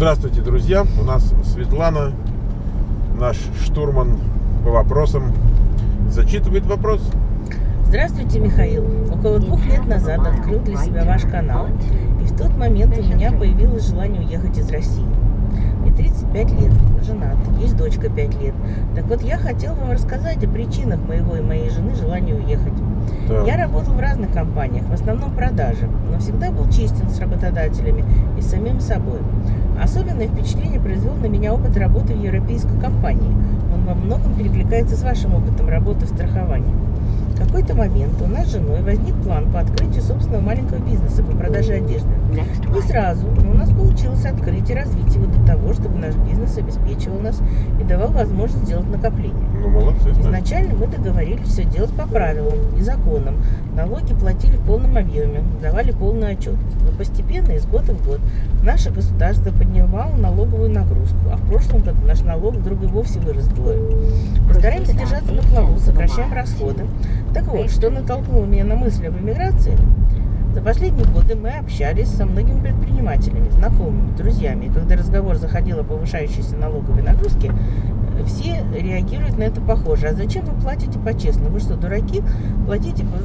Здравствуйте, друзья! У нас Светлана, наш штурман по вопросам, зачитывает вопрос. Здравствуйте, Михаил. Около 2 лет назад открыл для себя ваш канал, и в тот момент у меня появилось желание уехать из России. Мне 35 лет, женат, есть дочка 5 лет. Так вот, я хотел вам рассказать о причинах моего и моей жены желания уехать. Да. Я работал в разных компаниях, в основном продажи, но всегда был честен с работодателями и с самим собой. Особенное впечатление произвел на меня опыт работы в европейской компании. Он во многом перекликается с вашим опытом работы в страховании. В какой-то момент у нас с женой возник план по открытию собственного маленького бизнеса по продаже одежды. Не сразу, но у нас получилось открыть и развить его до того, чтобы наш бизнес обеспечивал нас и давал возможность сделать накопление. Ну, молодцы. Изначально мы договорились все делать по правилам и законам. Налоги платили в полном объеме, давали полную отчетность. Но постепенно, из года в год, наше государство поднимало налоговую нагрузку, а в прошлом году наш налог вдруг и вовсе вырос вдвое. Мы стараемся держаться на плаву, сокращаем расходы. Так вот, что натолкнуло меня на мысль об эмиграции? За последние годы мы общались со многими предпринимателями, знакомыми, друзьями. И когда разговор заходил о повышающейся налоговой нагрузке, все реагируют на это похоже. А зачем вы платите по-честному? Вы что, дураки? Платите по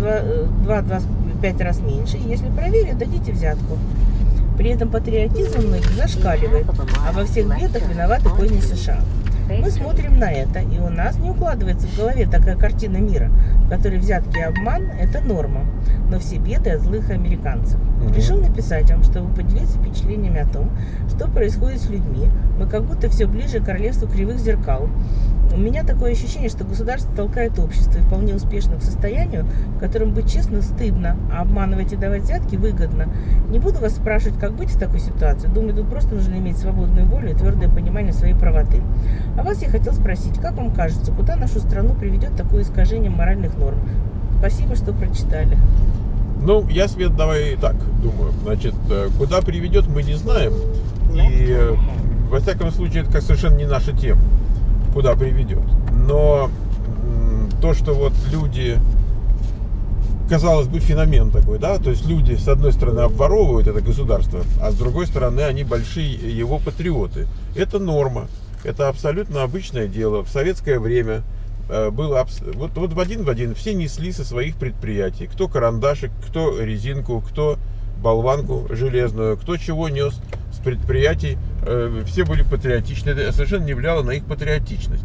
2-5 раз меньше, и если проверят, дадите взятку. При этом патриотизм многих зашкаливает, а во всех бедах виноваты козни США. Мы смотрим на это, и у нас не укладывается в голове такая картина мира, в которой взятки и обман – это норма, но все беды от злых американцев. Решил написать вам, чтобы поделиться впечатлениями о том, что происходит с людьми. Мы как будто все ближе к королевству кривых зеркал. У меня такое ощущение, что государство толкает общество и вполне успешно к состоянию, в котором быть честно стыдно, а обманывать и давать взятки выгодно. Не буду вас спрашивать, как быть в такой ситуации. Думаю, тут просто нужно иметь свободную волю и твердое понимание своей правоты. А вас я хотел спросить, как вам кажется, куда нашу страну приведет такое искажение моральных норм? Спасибо, что прочитали. Ну, я, Свет, давай так думаю. Значит, куда приведет, мы не знаем. И, во всяком случае, это как совершенно не наша тема, куда приведет. Но то, что вот люди, казалось бы, феномен такой, да, то есть люди, с одной стороны, обворовывают это государство, а с другой стороны, они большие его патриоты. Это норма, это абсолютно обычное дело. В советское время было вот в один все несли со своих предприятий. Кто карандашик, кто резинку, кто болванку железную, кто чего нес с предприятий. Все были патриотичны. Это совершенно не влияло на их патриотичность.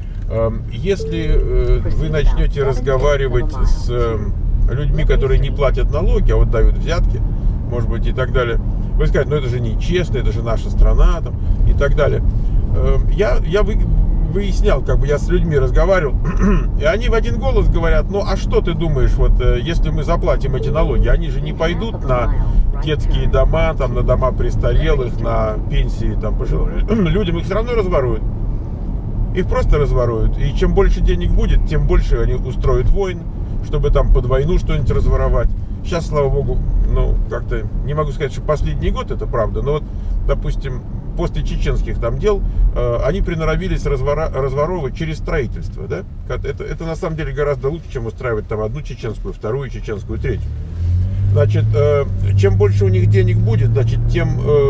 Если вы начнете разговаривать с людьми, которые не платят налоги, а вот дают взятки, может быть, и так далее, вы скажете, ну это же нечестно, это же наша страна, там, и так далее. Я выяснял, как бы я с людьми разговаривал, и они в один голос говорят, ну а что ты думаешь, вот если мы заплатим эти налоги, они же не пойдут на детские дома, там, на дома престарелых, на пенсии там, пожилым людям, их все равно разворуют. Их просто разворуют. И чем больше денег будет, тем больше они устроят войн, чтобы там под войну что-нибудь разворовать. Сейчас, слава богу, ну, как-то, не могу сказать, что последний год это правда, но вот, допустим, после чеченских там дел, они приноровились разворовывать через строительство, да? Это на самом деле гораздо лучше, чем устраивать там одну чеченскую, вторую чеченскую, третью. Значит, чем больше у них денег будет, значит, тем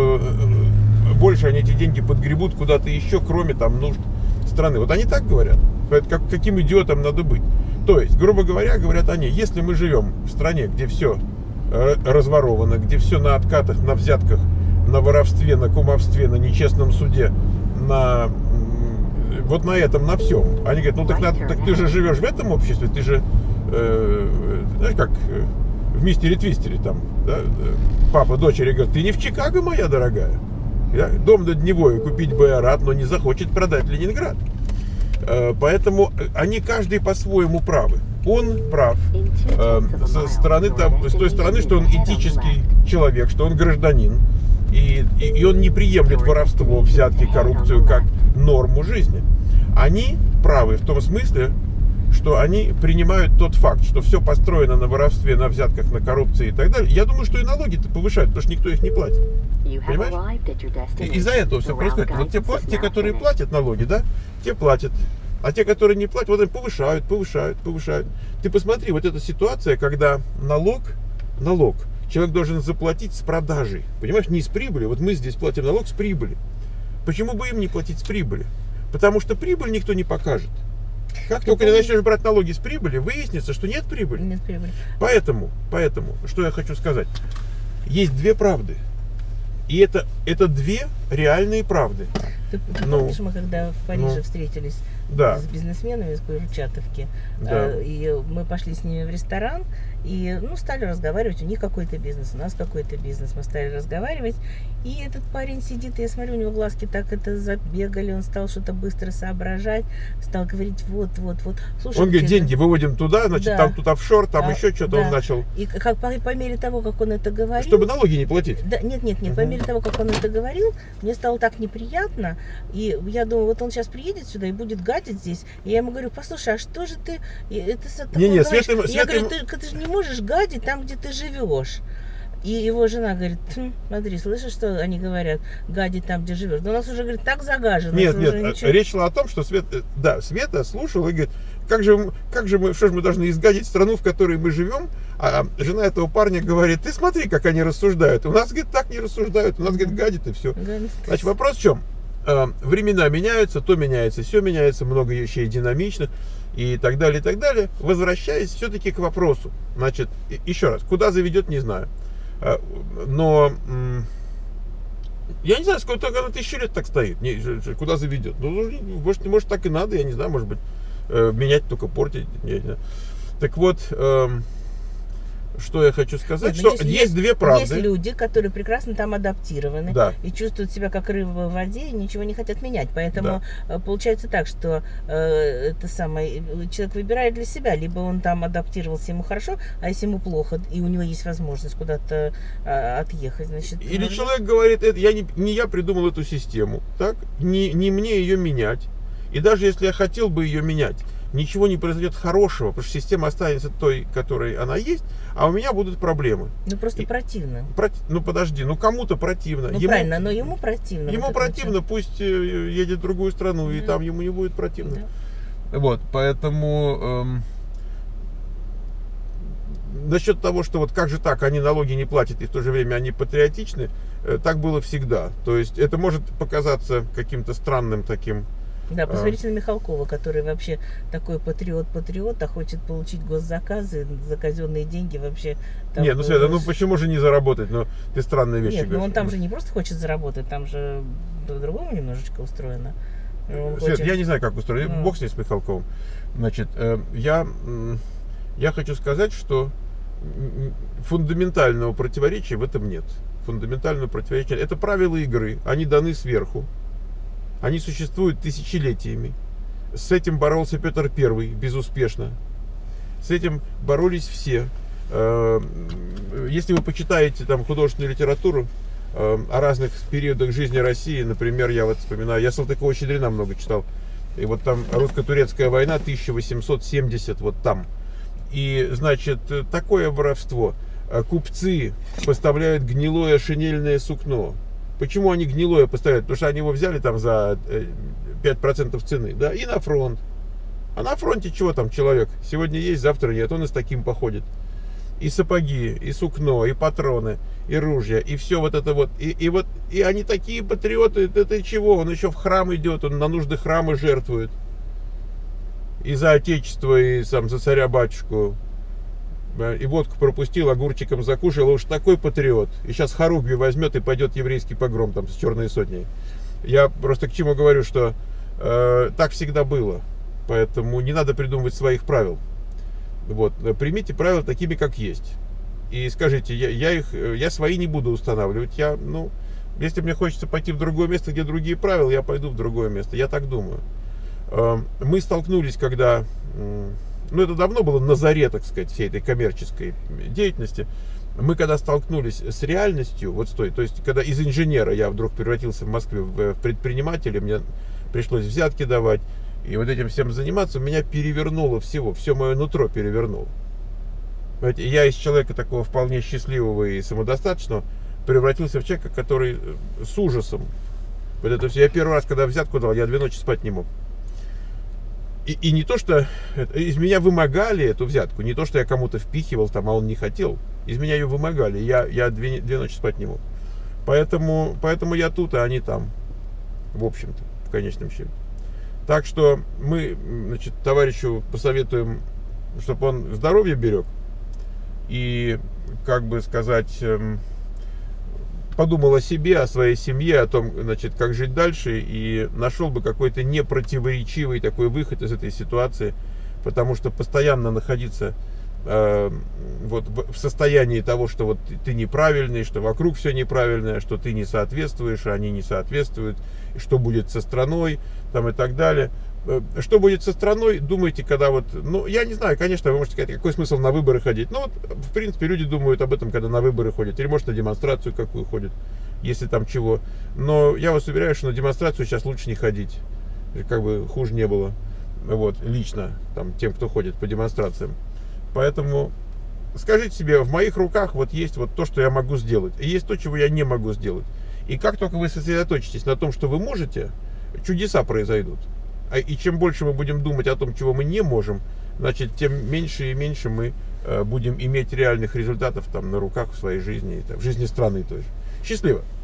больше они эти деньги подгребут куда-то еще, кроме там нужд страны. Вот они так говорят. Каким идиотом надо быть? То есть, грубо говоря, говорят они, если мы живем в стране, где все разворовано, где все на откатах, на взятках, на воровстве, на кумовстве, на нечестном суде, вот на этом, на всем. Они говорят, ну так ты же живешь в этом обществе, ты же, знаешь, как в «Мистере Твистере» там, да, папа дочери говорит, ты не в Чикаго, моя дорогая. Дом над Невой купить бы я рад, но не захочет продать Ленинград. Поэтому они каждый по-своему правы. Он прав с той стороны, что он этический человек, что он гражданин. И он не приемлет воровство, взятки, коррупцию как норму жизни. Они правы в том смысле, что они принимают тот факт, что все построено на воровстве, на взятках, на коррупции и так далее. Я думаю, что и налоги-то повышают, потому что никто их не платит. Понимаешь? Из-за этого все происходит. Вот те, которые платят налоги, да, те платят. А те, которые не платят, вот они повышают. Ты посмотри, вот эта ситуация, когда налог человек должен заплатить с продажи. Понимаешь, не с прибыли. Вот мы здесь платим налог с прибыли. Почему бы им не платить с прибыли? Потому что прибыль никто не покажет. Как только ты начнешь брать налоги с прибыли, выяснится, что нет прибыли. Нет прибыли. Поэтому, что я хочу сказать. Есть две правды. И это две реальные правды. Ты помнишь, мы когда в Париже встретились с бизнесменами из Курчатовки, и мы пошли с ними в ресторан, и стали разговаривать, у них какой-то бизнес, у нас какой-то бизнес, мы стали разговаривать, и этот парень сидит, я смотрю, у него глазки так забегали, он стал что-то быстро соображать, стал говорить, вот. Слушай, он говорит, деньги выводим туда, значит, там тут офшор, там еще что-то он начал. И как по мере того, как он это говорил... Чтобы налоги не платить. Да, нет, по мере того, как он это говорил, мне стало так неприятно, и я думаю, вот он сейчас приедет сюда и будет гадить здесь, и я ему говорю, послушай, а что же ты... Я говорю, ты же не можешь гадить там, где ты живешь. И его жена говорит, смотри, слышишь, что они говорят, гадить там, где живешь. Да у нас уже, говорит, так загажено. Нет, речь шла о том, что Света слушала и говорит, как же мы должны изгадить страну, в которой мы живем? А жена этого парня говорит, ты смотри, как они рассуждают. У нас, говорит, так не рассуждают, у нас, говорит, гадит и все. Значит, вопрос в чем? Времена меняются, то меняется, все меняется, много вещей динамичных и так далее, и так далее. Возвращаясь все-таки к вопросу. Значит, еще раз, куда заведет, не знаю. Но я не знаю, сколько она 1000 лет так стоит. Куда заведет? Ну, может, так и надо, я не знаю, может быть, менять, только портить. Я не знаю. Так вот, что я хочу сказать, что есть две правды. Есть люди, которые прекрасно там адаптированы и чувствуют себя как рыба в воде и ничего не хотят менять. Поэтому получается так, что человек выбирает для себя. Либо он там адаптировался, ему хорошо, а если ему плохо, и у него есть возможность куда-то отъехать, значит... Или человек говорит, не я придумал эту систему, так? Не мне ее менять. И даже если я хотел бы ее менять, ничего не произойдет хорошего, потому что система останется той, которой она есть, а у меня будут проблемы. Ну, просто противно. Подожди, кому-то противно. Правильно, но ему противно. Ему противно, пусть едет в другую страну, и там ему не будет противно. Да. Вот, поэтому... насчет того, что вот как же так, они налоги не платят, и в то же время они патриотичны, так было всегда. То есть это может показаться каким-то странным таким... Да, посмотрите на Михалкова, который вообще такой патриот, а хочет получить госзаказы за казенные деньги вообще. Нет, Света, почему же не заработать? Ты странные вещи говоришь. Нет, он там же не просто хочет заработать, там же по-другому немножечко устроено. Свет, я не знаю, как устроено. Бог с ним, с Михалковым. Значит, я хочу сказать, что фундаментального противоречия в этом нет. Фундаментального противоречия. Это правила игры, они даны сверху. Они существуют тысячелетиями. С этим боролся Петр I безуспешно. С этим боролись все. Если вы почитаете там художественную литературу о разных периодах жизни России, например, я вот вспоминаю, я Салтыкова-Щедрина много читал. И вот там русско-турецкая война 1870, вот там. И, значит, такое воровство. Купцы поставляют гнилое шинельное сукно. Почему они гнилое поставляют? Потому что они его взяли там за 5% цены, да, и на фронт. А на фронте чего там человек? Сегодня есть, завтра нет, он и с таким походит. И сапоги, и сукно, и патроны, и ружья, и все вот это вот. И они такие патриоты, это чего? Он еще в храм идет, он на нужды храма жертвует. И за отечество, и сам за царя-батюшку. И водку пропустил, огурчиком закушал, уж такой патриот. И сейчас хоругви возьмет и пойдет еврейский погром там с черной сотней. Я просто к чему говорю, что так всегда было. Поэтому не надо придумывать своих правил. Вот. Примите правила такими, как есть. И скажите, я свои не буду устанавливать. Если мне хочется пойти в другое место, где другие правила, я пойду в другое место. Я так думаю. Мы столкнулись, когда... это давно было на заре, так сказать, всей этой коммерческой деятельности. Мы когда столкнулись с реальностью, то есть когда из инженера я вдруг превратился в Москве в предпринимателя, мне пришлось взятки давать, и вот этим всем заниматься, меня перевернуло все мое нутро перевернуло. Знаете, я из человека такого вполне счастливого и самодостаточного превратился в человека, который с ужасом. Вот это все. Я первый раз, когда взятку дал, я 2 ночи спать не мог. И не то, что из меня вымогали эту взятку, не то, что я кому-то впихивал там, а он не хотел. Из меня ее вымогали, я 2 ночи спать не мог. Поэтому я тут, а они там. в общем-то, в конечном счете. Так что мы, значит, товарищу посоветуем, чтобы он здоровье берег и, как бы сказать, подумал о себе, о своей семье, о том, значит, как жить дальше, и нашел бы какой-то непротиворечивый такой выход из этой ситуации, потому что постоянно находиться вот в состоянии того, что вот ты неправильный, что вокруг все неправильное, что ты не соответствуешь, а они не соответствуют, и что будет со страной, там и так далее. Что будет со страной, думаете, когда вот, ну, я не знаю, конечно, вы можете сказать, какой смысл на выборы ходить. Ну, вот, в принципе, люди думают об этом, когда на выборы ходят, или, может, на демонстрацию какую ходят, если там чего. Но я вас уверяю, что на демонстрацию сейчас лучше не ходить, как бы хуже не было, вот, лично, там, тем, кто ходит по демонстрациям. Поэтому скажите себе, в моих руках вот есть вот то, что я могу сделать, и есть то, чего я не могу сделать. И как только вы сосредоточитесь на том, что вы можете, чудеса произойдут. И чем больше мы будем думать о том, чего мы не можем, значит, тем меньше и меньше мы будем иметь реальных результатов там на руках в своей жизни, в жизни страны той же. Счастливо!